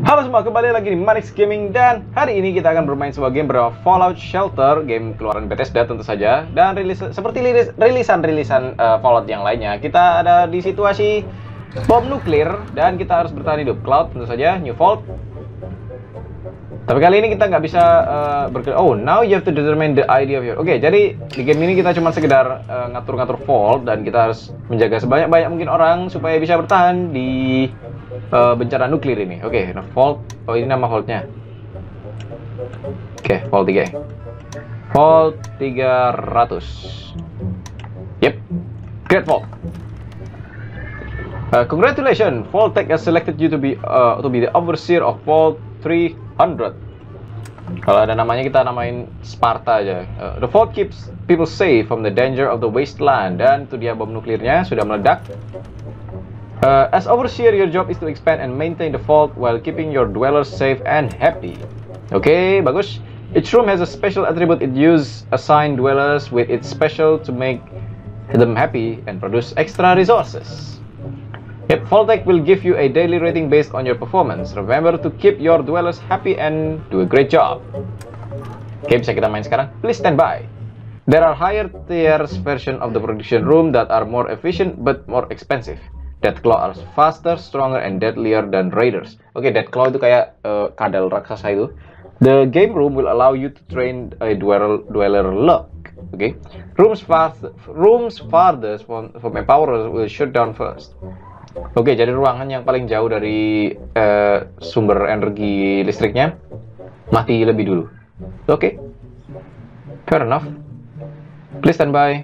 Halo semua, kembali lagi di Manix Gaming dan hari ini kita akan bermain sebuah game bernama Fallout Shelter, game keluaran Bethesda tentu saja. Dan seperti rilisan Fallout yang lainnya, kita ada di situasi bom nuklir dan kita harus bertahan hidup. Cloud tentu saja, New Vault. Tapi kali ini kita nggak bisa oh, now you have to determine the idea of your. Oke, jadi di game ini kita cuma sekedar ngatur-ngatur vault dan kita harus menjaga sebanyak-banyak mungkin orang supaya bisa bertahan di bencana nuklir ini. Oke, nah vault. Oh, ini nama vaultnya. Oke, vault 3. Vault 300. Yep. Great vault. Congratulations, Vault-Tec has selected you to be the overseer of Vault 300. Kalau ada namanya kita namain Sparta aja. The Vault keeps people safe from the danger of the wasteland. Dan itu dia bom nuklirnya sudah meledak. As overseer, your job is to expand and maintain the vault while keeping your dwellers safe and happy. Oke, bagus. Each room has a special attribute it uses assign dwellers with its special to make them happy and produce extra resources. Yep, Vault-Tec will give you a daily rating based on your performance. Remember to keep your dwellers happy and do a great job. Oke, bisa kita main sekarang. Please stand by. There are higher tiers version of the production room that are more efficient but more expensive. Deathclaw are faster, stronger, and deadlier than Raiders. Oke, Deathclaw itu kayak kadal raksasa itu. The game room will allow you to train a dweller luck. Okay, rooms farthest from empowerers will shut down first. Oke, jadi ruangan yang paling jauh dari sumber energi listriknya mati lebih dulu. Oke, fair enough. Please stand by.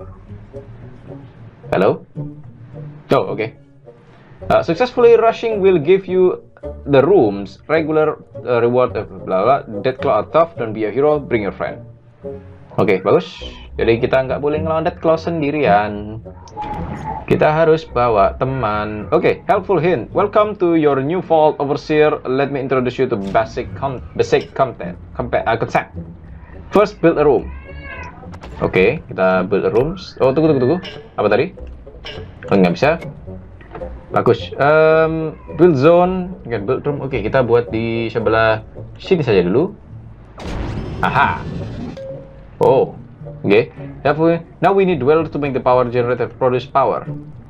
Hello. Oh, okay. Successfully rushing will give you the room's regular reward. Blah blah. Deathclaw are tough. Don't be a hero. Bring your friend. Oke, bagus. Jadi kita nggak boleh ngelawan Deathclaw sendirian. Kita harus bawa teman. Oke, helpful hint. Welcome to your new vault, overseer. Let me introduce you to basic concept. First, build a room. Oke, kita build a rooms. Oh, tunggu. Apa tadi? Oh, nggak bisa. Bagus. Build zone. Build room. Oke, kita buat di sebelah sini saja dulu. Aha. Oh. Okay. Now we need dwellers to make the power generator produce power.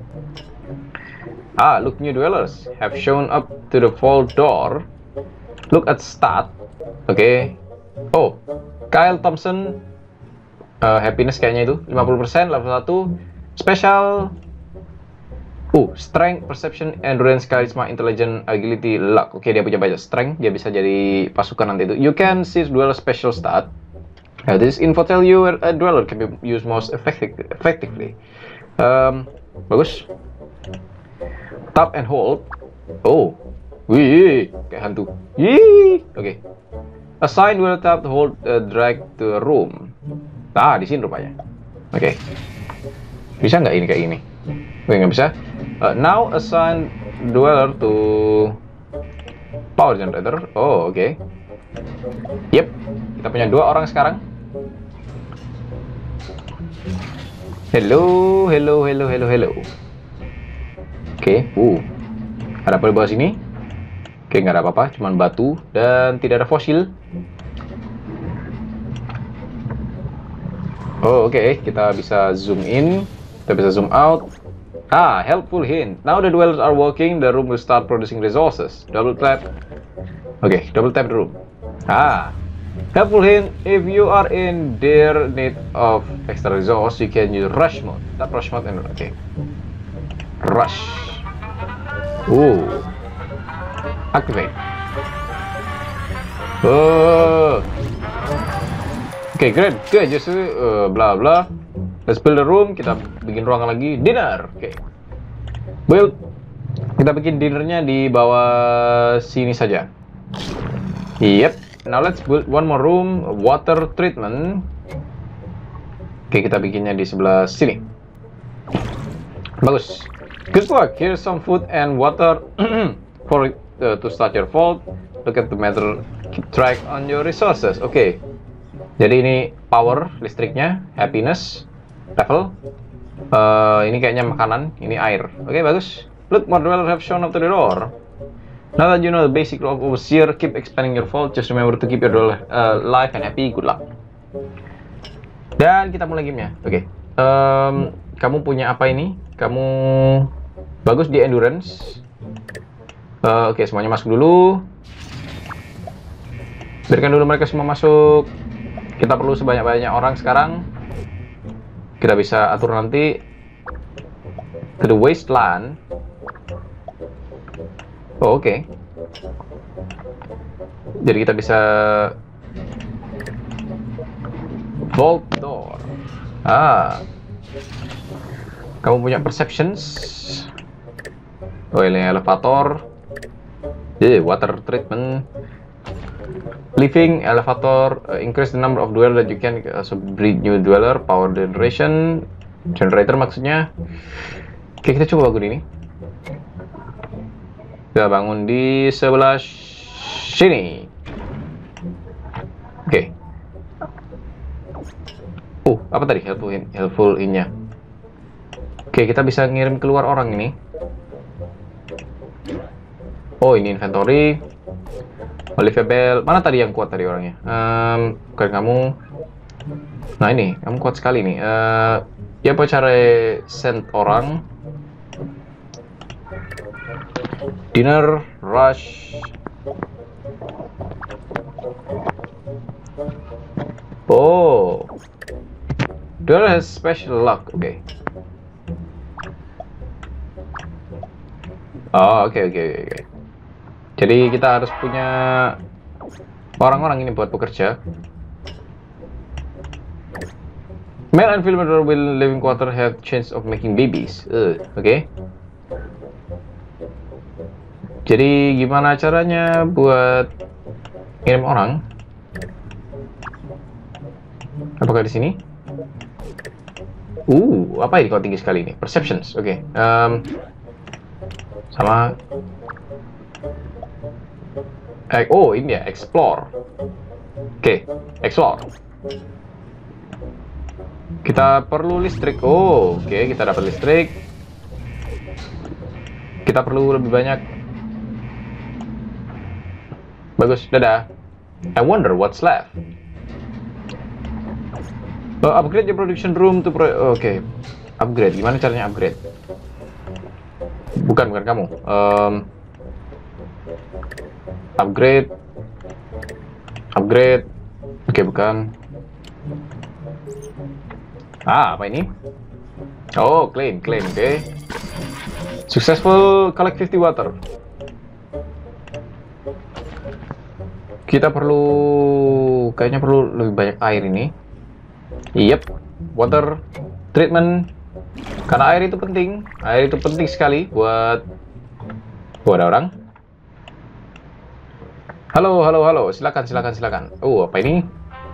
Ah, look, new dwellers have shown up to the vault door. Look at stat. Okay. Oh, Kyle Thompson. Happiness kayaknya itu 50%, level 1. Special. Strength, perception, endurance, charisma, intelligence, agility, luck. Oke, dia punya banyak strength. Dia bisa jadi pasukan nanti itu. You can see dweller special stat. This info tell you where a dweller can be used most effectively. Bagus. Tap and hold. Oh, wih, kayak hantu. Oke. Assign dweller tap to hold drag to a room. Ah, di sini rupanya. Oke. Bisa nggak ini kayak gini? Oke, nggak bisa. Now assign dweller to power generator. Oh, oke. Yep. Kita punya 2 orang sekarang. Hello. Oke, ada apa di bawah sini? Oke, nggak ada apa-apa, cuman batu dan tidak ada fosil. Oh, oke, kita bisa zoom in, kita bisa zoom out. Ah, helpful hint. Now the dwellers are working, the room will start producing resources. Double tap. Oke, double tap the room. Ah. Helpful hint, if you are in dire need of extra resource, you can use rush mode. Tap rush mode and okay. Rush. Activate. Okay, great. Just blah blah. Let's build a room. Kita bikin ruangan lagi. Dinner. Okay. Build. Kita bikin dinnernya di bawah sini saja. Yep. Now let's build one more room, water treatment. Oke, kita bikinnya di sebelah sini. Bagus. Good work. Here's some food and water for to start your vault. Look at the matter. Keep track on your resources. Oke. Jadi ini power listriknya, happiness, level. Ini kayaknya makanan, ini air. Oke, bagus. Look, more dwellers have shown up to the door. Now that you know the basic role of overseer, keep expanding your vault. Just remember to keep your dollar life and happy. Good luck. Dan kita mulai gamenya. Oke. Kamu punya apa ini? Kamu bagus di endurance. Oke, semuanya masuk dulu. Biarkan dulu mereka semua masuk. Kita perlu sebanyak-banyaknya orang sekarang. Kita bisa atur nanti. To the wasteland. Oh, oke. Jadi kita bisa vault door. Kamu punya perceptions. Oh, ini elevator. Water treatment. Living elevator. Increase the number of dweller that you can. Also breed new dweller. Power generation. Generator maksudnya. Oke, kita coba bangun ini. Kita bangun di sebelah sini. Oke. Apa tadi helpful in-nya? Oke, kita bisa ngirim keluar orang ini. Oh, ini inventory. Olivia Bell. Mana tadi yang kuat tadi orangnya? Bukan kamu. Nah, ini kamu kuat sekali nih. Ya, apa cara send orang? Dinner rush. Oh, Duel has special luck. Oke. Oke. Jadi kita harus punya orang-orang ini buat bekerja. Male and female will living quarter have chance of making babies. Oke. Jadi gimana caranya buat ngirim orang? Apakah di sini? Apa ini kok tinggi sekali ini? Perceptions. Oke. Sama. Ini ya, explore. Oke, explore. Kita perlu listrik. Oke, kita dapat listrik. Kita perlu lebih banyak. Bagus, dadah. I wonder what's left. Upgrade your production room to Oke. Upgrade, gimana caranya upgrade? Bukan kamu. Upgrade. Oke, bukan. Apa ini? Oh, claim, oke. Successful collect 50 water. Kita kayaknya perlu lebih banyak air ini. Yep, water treatment. Karena air itu penting. Air itu penting sekali buat ada orang. Halo. Silakan. Apa ini?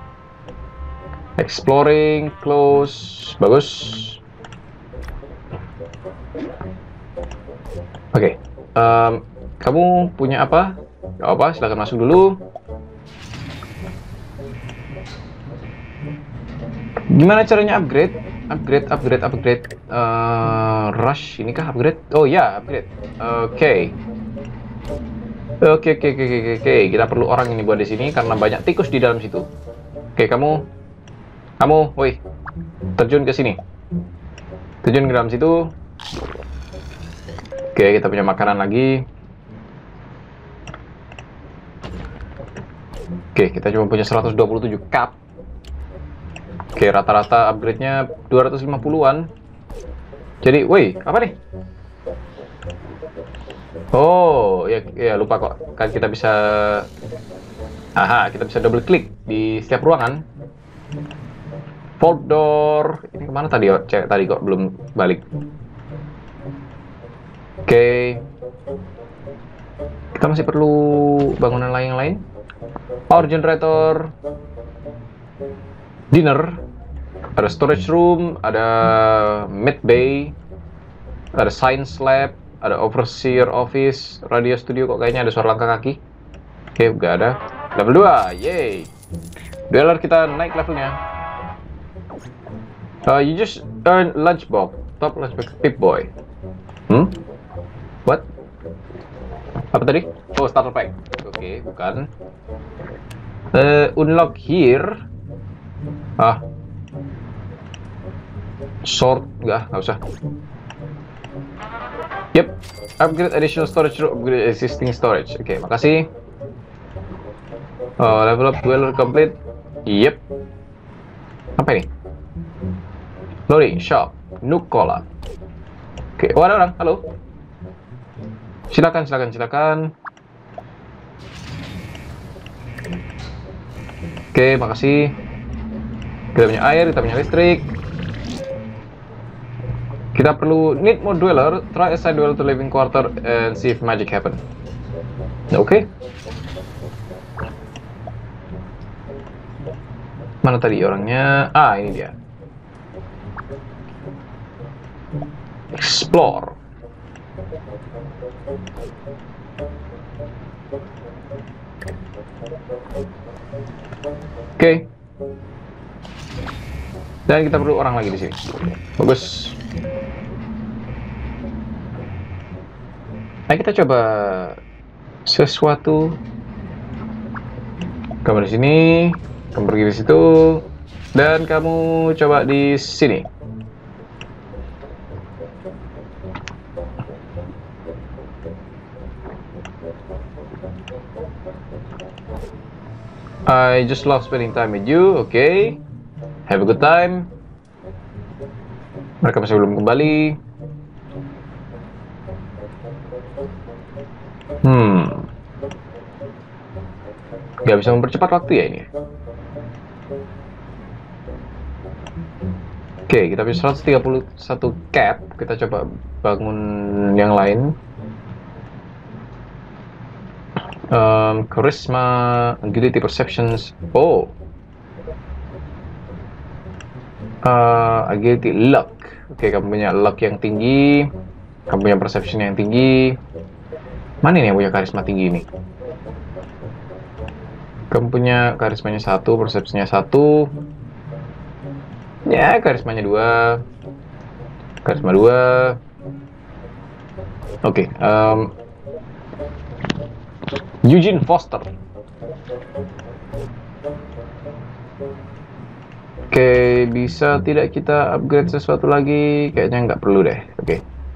Exploring, close. Bagus. Oke. Kamu punya apa? Gak apa, silakan masuk dulu. Gimana caranya upgrade? Rush, ini kah upgrade? Oh ya, upgrade. Oke. Kita perlu orang ini buat di sini karena banyak tikus di dalam situ. Oke, kamu, woi, terjun ke sini. Terjun ke dalam situ. Oke, kita punya makanan lagi. Oke, kita cuma punya 127 cup. Oke, rata-rata upgrade-nya 250-an. Jadi, woi, apa nih? Oh, ya lupa kok. Kan kita bisa kita bisa double klik di setiap ruangan. Vault door. Ini kemana tadi? Cewek tadi kok belum balik. Oke. Kita masih perlu bangunan lain yang lain. Power generator. Dinner, ada storage room, ada med bay, ada science lab, ada overseer office, radio studio. Kok kayaknya ada suara langkah kaki. Oke, nggak ada. Level 2, yay. Dueler kita naik levelnya. You just earn lunchbox, top lunchbox, Pip Boy. What? Apa tadi? Oh, starter pack. Oke, bukan. Unlock here. Ah, sword nggak usah. Yep, upgrade additional storage to upgrade existing storage. Oke, makasih. Oh, level up dweller complete. Yep. Apa ini? Loading shop, Nukola. Oke, oh ada orang. Halo. Silakan. Oke, makasih. Kita punya air, kita punya listrik. Kita perlu need more dweller. Try assign dweller to living quarter and see if magic happen. Oke. Mana tadi orangnya? Ah, ini dia. Explore. Oke. Dan kita perlu orang lagi di sini. Bagus. Ayo kita coba sesuatu. Kamu di sini, kamu pergi di situ, dan kamu coba di sini. I just love spending time with you. Okay, have a good time. Mereka masih belum kembali. Gak bisa mempercepat waktu ya ini. Oke, kita punya 131 cap. Kita coba bangun yang lain. Charisma, agility, perceptions. Oh, agility, luck. Oke, kamu punya luck yang tinggi. Kamu punya perception yang tinggi. Mana ini yang punya karisma tinggi ini? Kamu punya karismanya 1, persepsinya 1. Ya, karismanya 2. Karisma 2. Oke, Eugene Foster. Oke, bisa tidak kita upgrade sesuatu lagi? Kayaknya nggak perlu deh. Oke.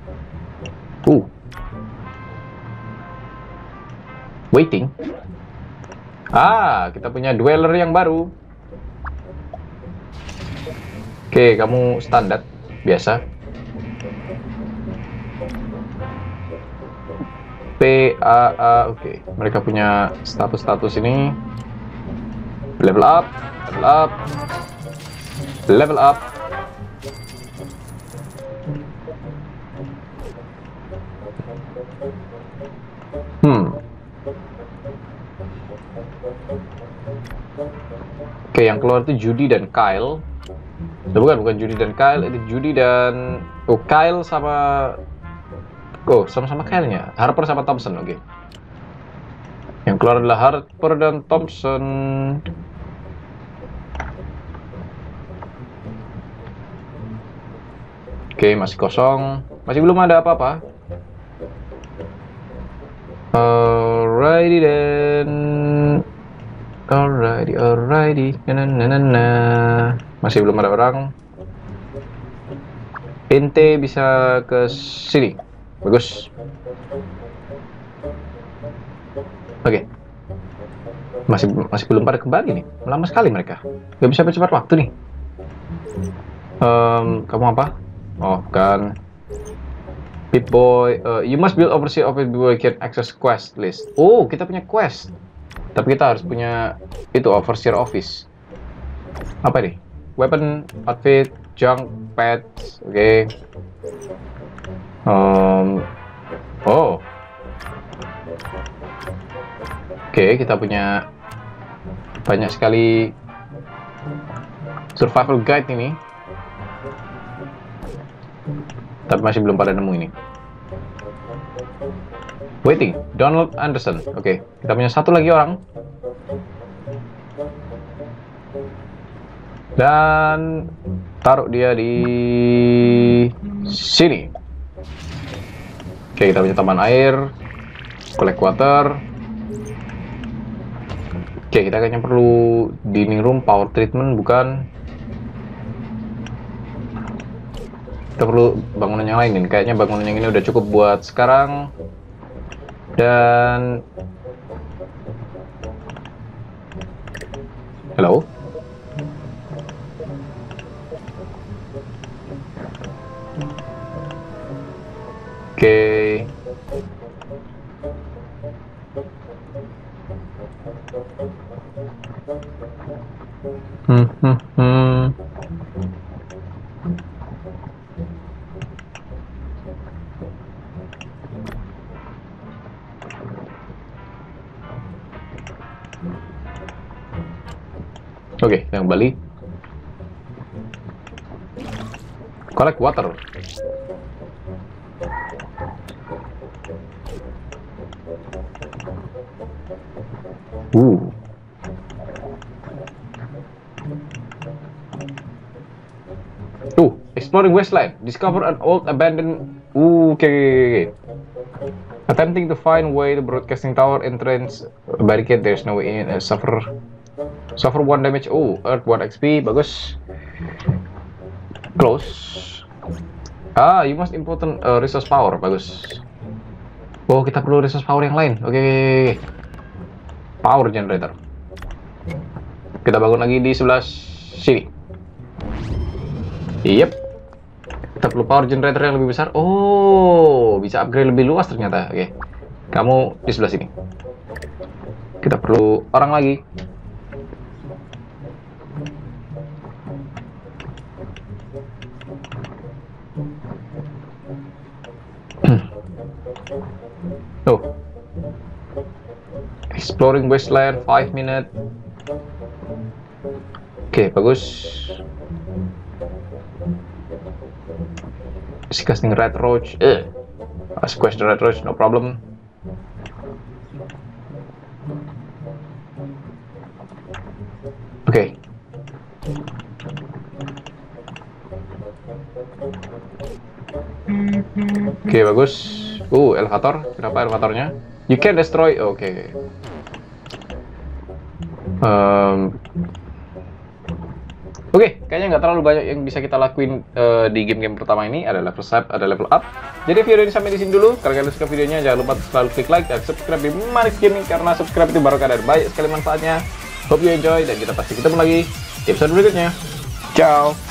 Waiting. Ah, kita punya dweller yang baru. Oke, kamu standar biasa. PAA, oke. Mereka punya status-status ini. Level up, level up, level up. Oke, yang keluar itu Judy dan Kyle. Bukan Judy dan Kyle, itu Judy dan Kyle sama sama-sama Kyle-nya. Harper sama Thompson, oke. Yang keluar adalah Harper dan Thompson. Oke, masih kosong. Masih belum ada apa-apa. Alrighty then. Alrighty. Masih belum ada orang. Ente bisa ke sini. Bagus. Oke. Masih belum pada kembali nih. Lama sekali mereka. Gak bisa percepat waktu nih. Kamu apa? Oh, bukan. Pip-Boy. You must build overseer of Pip-Boy can access quest list. Oh, kita punya quest. Tapi kita harus punya itu overseer office. Apa nih? Weapon, outfit, junk, pets. Oke. Oke, kita punya banyak sekali survival guide ini. Tapi masih belum pada nemu ini. Waiting, Donald Anderson. Oke, kita punya satu lagi orang. Dan taruh dia di sini. Oke, kita punya taman air. Collect water. Oke, kita kayaknya perlu dining room, power treatment, bukan? Kita perlu bangunan yang lain. Kayaknya bangunan yang ini udah cukup buat sekarang. Dan hello. Oke. Oke, yang kembali. Collect water. Exploring wasteland. Discover an old abandoned. Okay. Attempting to find way to broadcasting tower entrance barricade. There's no way in. Suffer 1 damage. Earth 1 XP. Bagus. Close. You must important resource power. Bagus. Kita perlu resource power yang lain. Oke. Power generator. Kita bangun lagi di sebelah sini. Yep. Kita perlu power generator yang lebih besar. Bisa upgrade lebih luas ternyata. Oke. Kamu di sebelah sini. Kita perlu orang lagi. Exploring wasteland 5 minutes. Oke, bagus. Casting red roach. Squash the red roach, no problem. Oke. Oke, bagus. Elevator. Kenapa elevatornya? You can destroy. Oke. Oke, kayaknya nggak terlalu banyak yang bisa kita lakuin di game-game pertama ini. Ada level up, ada level up. Jadi video ini sampai di sini dulu. Kalau kalian suka videonya, jangan lupa selalu klik like dan subscribe di Manix Gaming, karena subscribe itu barokah dan banyak sekali manfaatnya. Hope you enjoy, dan kita pasti ketemu lagi di episode berikutnya. Ciao.